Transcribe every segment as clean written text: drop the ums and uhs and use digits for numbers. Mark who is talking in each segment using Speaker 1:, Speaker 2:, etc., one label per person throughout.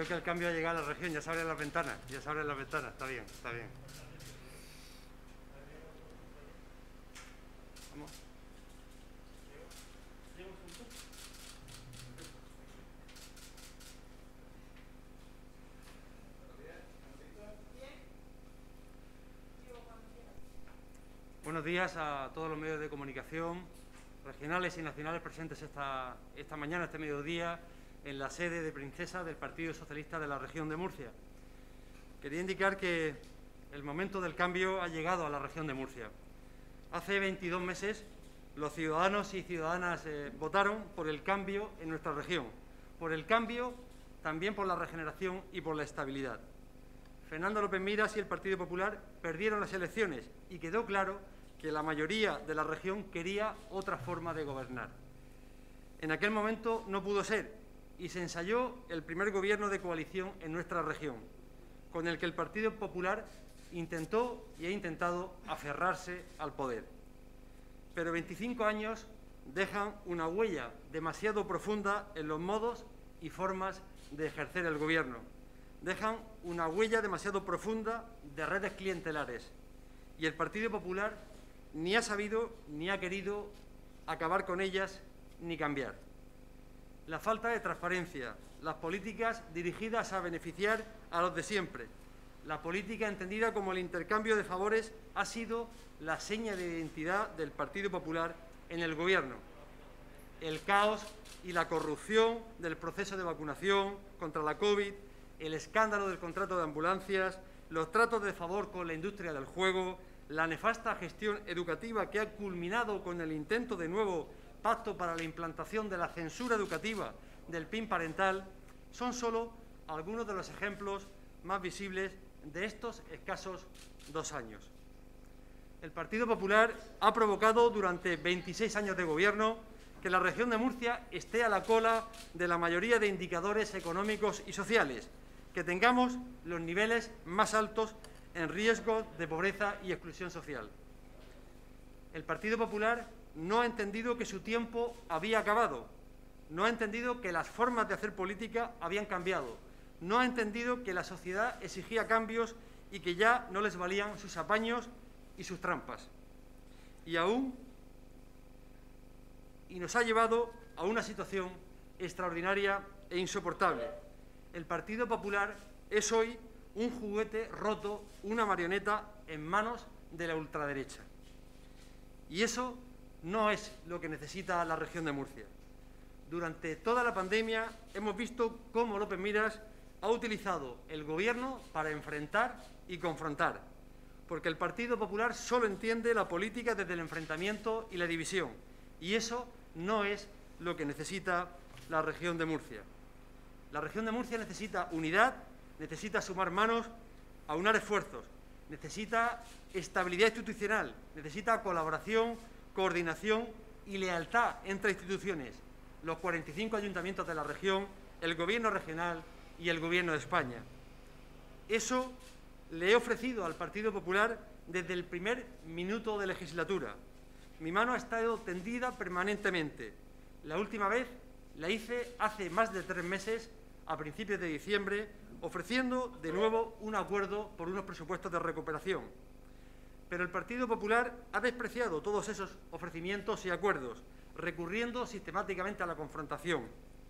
Speaker 1: Creo que el cambio ha llegado a la región, ya se abren las ventanas, está bien, está bien. Vamos. Buenos días a todos los medios de comunicación, regionales y nacionales presentes esta mañana, este mediodía, en la sede de Princesa del Partido Socialista de la región de Murcia. Quería indicar que el momento del cambio ha llegado a la región de Murcia. Hace 22 meses los ciudadanos y ciudadanas votaron por el cambio en nuestra región, por el cambio, también por la regeneración y por la estabilidad. Fernando López Miras y el Partido Popular perdieron las elecciones y quedó claro que la mayoría de la región quería otra forma de gobernar. En aquel momento no pudo ser y se ensayó el primer gobierno de coalición en nuestra región, con el que el Partido Popular intentó y ha intentado aferrarse al poder. Pero 25 años dejan una huella demasiado profunda en los modos y formas de ejercer el gobierno. Dejan una huella demasiado profunda de redes clientelares. Y el Partido Popular ni ha sabido ni ha querido acabar con ellas ni cambiar. La falta de transparencia, las políticas dirigidas a beneficiar a los de siempre, la política entendida como el intercambio de favores ha sido la seña de identidad del Partido Popular en el Gobierno. El caos y la corrupción del proceso de vacunación contra la COVID, el escándalo del contrato de ambulancias, los tratos de favor con la industria del juego, la nefasta gestión educativa que ha culminado con el intento de nuevo pacto para la implantación de la censura educativa del PIN parental, son solo algunos de los ejemplos más visibles de estos escasos 2 años. El Partido Popular ha provocado durante 26 años de gobierno que la región de Murcia esté a la cola de la mayoría de indicadores económicos y sociales, que tengamos los niveles más altos en riesgo de pobreza y exclusión social. El Partido Popular no ha entendido que su tiempo había acabado, no ha entendido que las formas de hacer política habían cambiado, no ha entendido que la sociedad exigía cambios y que ya no les valían sus apaños y sus trampas. Y nos ha llevado a una situación extraordinaria e insoportable. El Partido Popular es hoy un juguete roto, una marioneta en manos de la ultraderecha. Y eso no es lo que necesita la región de Murcia. Durante toda la pandemia hemos visto cómo López Miras ha utilizado el Gobierno para enfrentar y confrontar, porque el Partido Popular solo entiende la política desde el enfrentamiento y la división, y eso no es lo que necesita la región de Murcia. La región de Murcia necesita unidad, necesita sumar manos, aunar esfuerzos, necesita estabilidad institucional, necesita colaboración, coordinación y lealtad entre instituciones, los 45 ayuntamientos de la región, el Gobierno regional y el Gobierno de España. Eso le he ofrecido al Partido Popular desde el primer minuto de legislatura. Mi mano ha estado tendida permanentemente. La última vez la hice hace más de 3 meses, a principios de diciembre, ofreciendo de nuevo un acuerdo por unos presupuestos de recuperación. Pero el Partido Popular ha despreciado todos esos ofrecimientos y acuerdos, recurriendo sistemáticamente a la confrontación.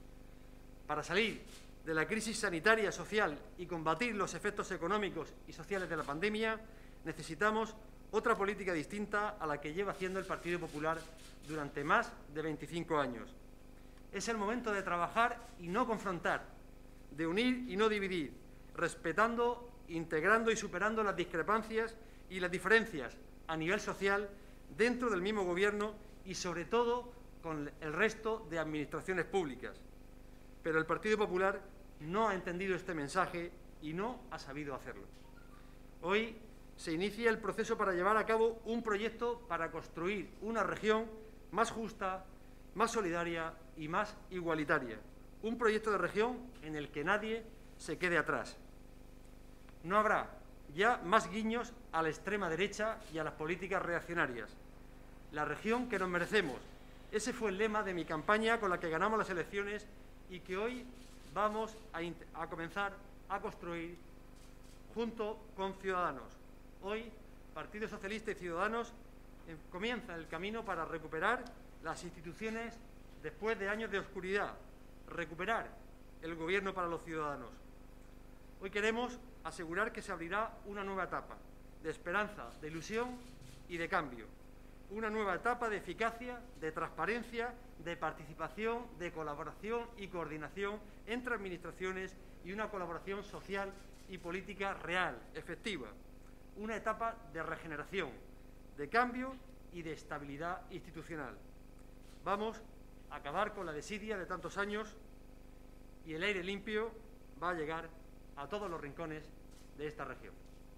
Speaker 1: Para salir de la crisis sanitaria, social y combatir los efectos económicos y sociales de la pandemia, necesitamos otra política distinta a la que lleva haciendo el Partido Popular durante más de 25 años. Es el momento de trabajar y no confrontar, de unir y no dividir, respetando, integrando y superando las discrepancias y las diferencias a nivel social dentro del mismo Gobierno y, sobre todo, con el resto de administraciones públicas. Pero el Partido Popular no ha entendido este mensaje y no ha sabido hacerlo. Hoy se inicia el proceso para llevar a cabo un proyecto para construir una región más justa, más solidaria y más igualitaria. Un proyecto de región en el que nadie se quede atrás. No habrá ya más guiños a la extrema derecha y a las políticas reaccionarias. La región que nos merecemos. Ese fue el lema de mi campaña con la que ganamos las elecciones y que hoy vamos a comenzar a construir junto con Ciudadanos. Hoy, Partido Socialista y Ciudadanos comienzan el camino para recuperar las instituciones después de años de oscuridad, recuperar el gobierno para los ciudadanos. Hoy queremos asegurar que se abrirá una nueva etapa de esperanza, de ilusión y de cambio. Una nueva etapa de eficacia, de transparencia, de participación, de colaboración y coordinación entre administraciones y una colaboración social y política real, efectiva. Una etapa de regeneración, de cambio y de estabilidad institucional. Vamos a acabar con la desidia de tantos años y el aire limpio va a llegar a todos los rincones de esta región.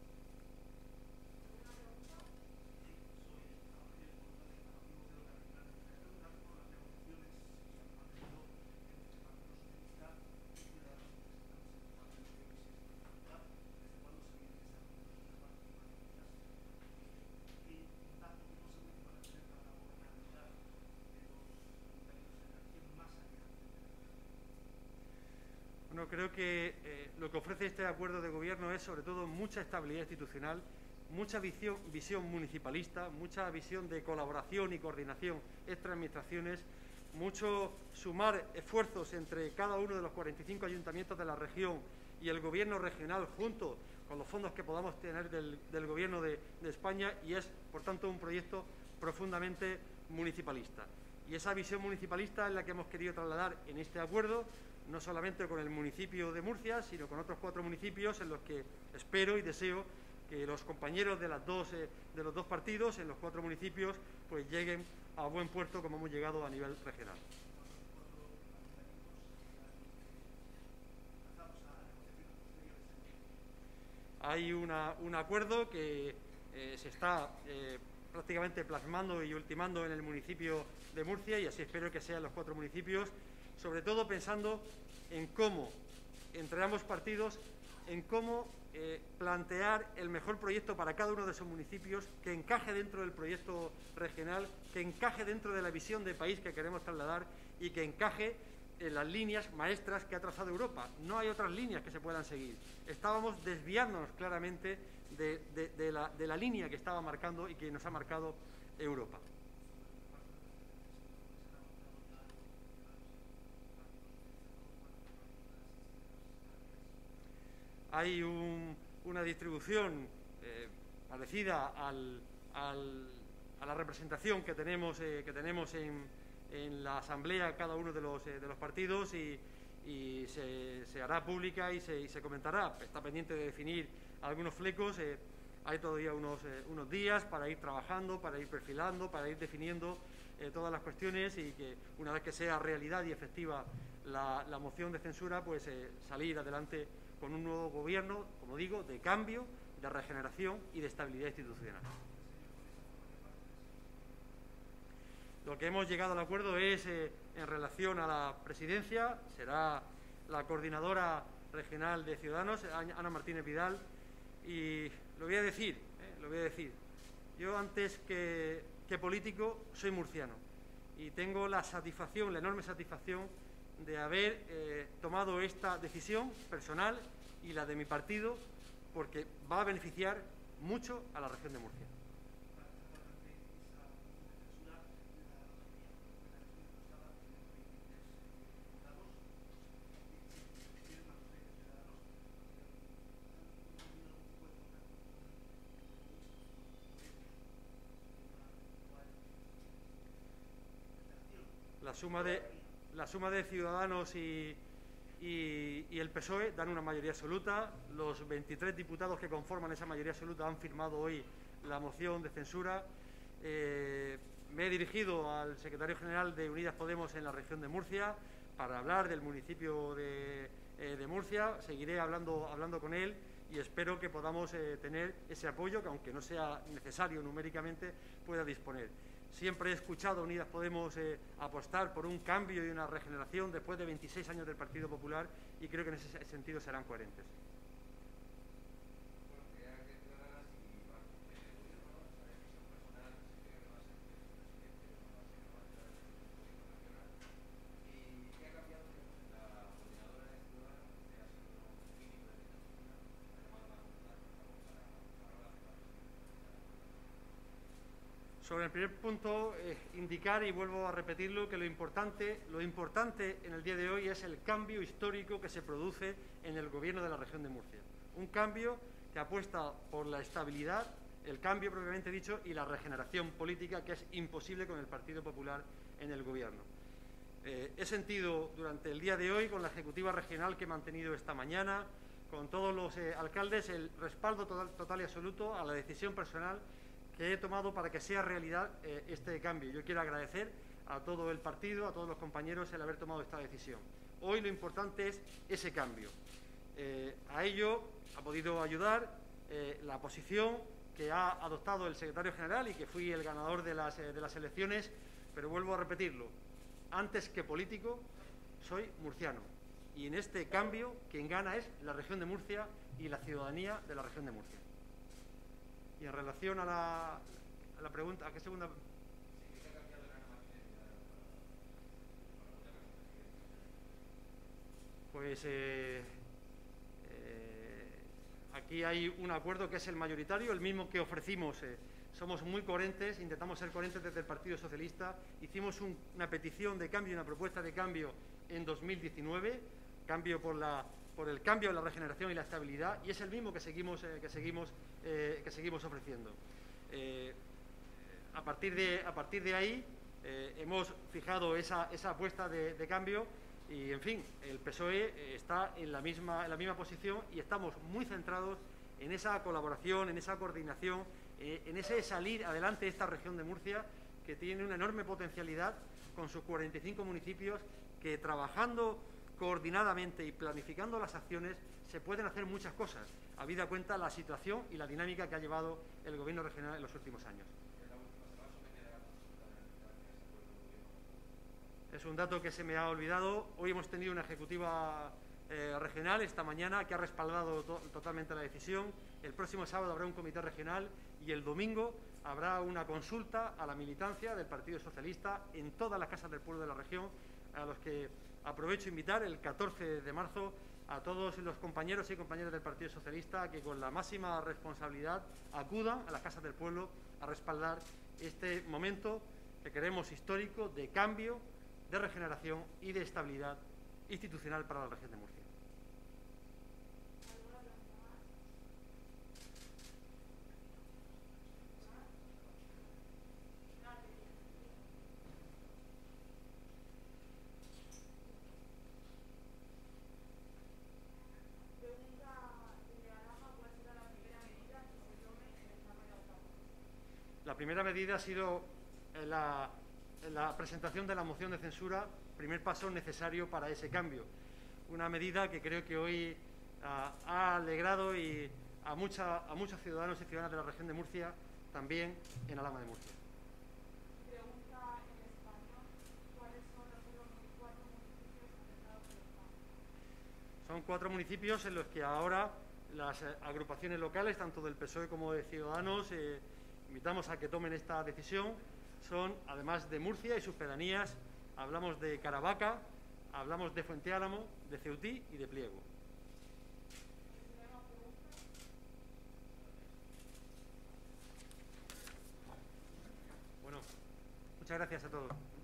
Speaker 1: Bueno, creo que lo que ofrece este acuerdo de gobierno es sobre todo mucha estabilidad institucional, mucha visión municipalista, mucha visión de colaboración y coordinación entre administraciones, mucho sumar esfuerzos entre cada uno de los 45 ayuntamientos de la región y el gobierno regional junto con los fondos que podamos tener del gobierno de España, y es, por tanto, un proyecto profundamente municipalista. Y esa visión municipalista es la que hemos querido trasladar en este acuerdo, no solamente con el municipio de Murcia, sino con otros 4 municipios en los que espero y deseo que los compañeros de los dos partidos en los 4 municipios pues lleguen a buen puerto como hemos llegado a nivel regional. Hay un acuerdo que se está prácticamente plasmando y ultimando en el municipio de Murcia, y así espero que sean los 4 municipios, sobre todo pensando en cómo, entre ambos partidos, en cómo plantear el mejor proyecto para cada uno de esos municipios, que encaje dentro del proyecto regional, que encaje dentro de la visión de país que queremos trasladar y que encaje en las líneas maestras que ha trazado Europa. No hay otras líneas que se puedan seguir. Estábamos desviándonos claramente de la línea que estaba marcando y que nos ha marcado Europa. Hay una distribución parecida a la representación que tenemos en la Asamblea cada uno de los partidos, y se hará pública y se comentará. Está pendiente de definir algunos flecos. Hay todavía unos días para ir trabajando, para ir perfilando, para ir definiendo todas las cuestiones, y que una vez que sea realidad y efectiva la moción de censura, pues salir adelante con un nuevo gobierno, como digo, de cambio, de regeneración y de estabilidad institucional. Lo que hemos llegado al acuerdo es en relación a la presidencia. Será la coordinadora regional de Ciudadanos, Ana Martínez Vidal, y lo voy a decir. Yo, antes que político, soy murciano y tengo la enorme satisfacción de haber tomado esta decisión personal y la de mi partido, porque va a beneficiar mucho a la región de Murcia. La suma de Ciudadanos y el PSOE dan una mayoría absoluta. Los 23 diputados que conforman esa mayoría absoluta han firmado hoy la moción de censura. Me he dirigido al secretario general de Unidas Podemos en la región de Murcia para hablar del municipio de Murcia. Seguiré hablando con él y espero que podamos tener ese apoyo, que aunque no sea necesario numéricamente, pueda disponer. Siempre he escuchado a Unidas Podemos apostar por un cambio y una regeneración después de 26 años del Partido Popular, y creo que en ese sentido serán coherentes. Sobre el primer punto, indicar, y vuelvo a repetirlo, que lo importante en el día de hoy es el cambio histórico que se produce en el Gobierno de la región de Murcia. Un cambio que apuesta por la estabilidad, el cambio propiamente dicho, y la regeneración política, que es imposible con el Partido Popular en el Gobierno. He sentido durante el día de hoy, con la Ejecutiva Regional que he mantenido esta mañana, con todos los alcaldes, el respaldo total y absoluto a la decisión personal que he tomado para que sea realidad este cambio. Yo quiero agradecer a todo el partido, a todos los compañeros, el haber tomado esta decisión. Hoy lo importante es ese cambio. A ello ha podido ayudar la posición que ha adoptado el secretario general y que fui el ganador de las elecciones, pero vuelvo a repetirlo, antes que político, soy murciano. Y en este cambio, quien gana es la región de Murcia y la ciudadanía de la región de Murcia. Y en relación a la pregunta, ¿a qué segunda? Pues aquí hay un acuerdo que es el mayoritario, el mismo que ofrecimos. Somos muy coherentes, intentamos ser coherentes desde el Partido Socialista. Hicimos una petición de cambio, una propuesta de cambio en 2019, cambio por el cambio, la regeneración y la estabilidad, y es el mismo que seguimos ofreciendo. A partir de ahí hemos fijado esa apuesta de cambio y, en fin, el PSOE está en la misma posición y estamos muy centrados en esa colaboración, en esa coordinación, en ese salir adelante de esta región de Murcia, que tiene una enorme potencialidad con sus 45 municipios, que trabajando coordinadamente y planificando las acciones se pueden hacer muchas cosas, habida cuenta la situación y la dinámica que ha llevado el Gobierno regional en los últimos años. Es un dato que se me ha olvidado. Hoy hemos tenido una ejecutiva regional esta mañana que ha respaldado totalmente la decisión. El próximo sábado habrá un comité regional y el domingo habrá una consulta a la militancia del Partido Socialista en todas las casas del pueblo de la región, a los que aprovecho a invitar el 14 de marzo a todos los compañeros y compañeras del Partido Socialista a que con la máxima responsabilidad acudan a las casas del pueblo a respaldar este momento que queremos histórico de cambio, de regeneración y de estabilidad institucional para la región de Murcia. La primera medida ha sido la presentación de la moción de censura, primer paso necesario para ese cambio. Una medida que creo que hoy ha alegrado a muchos ciudadanos y ciudadanas de la región de Murcia, también en Alhama de Murcia.
Speaker 2: Pregunta en español, ¿cuáles son los 4 municipios afectados por el cambio?
Speaker 1: Son 4 municipios en los que ahora las agrupaciones locales, tanto del PSOE como de Ciudadanos, invitamos a que tomen esta decisión. Son, además de Murcia y sus pedanías, hablamos de Caravaca, hablamos de Fuente Álamo, de Ceutí y de Pliego. Bueno, muchas gracias a todos.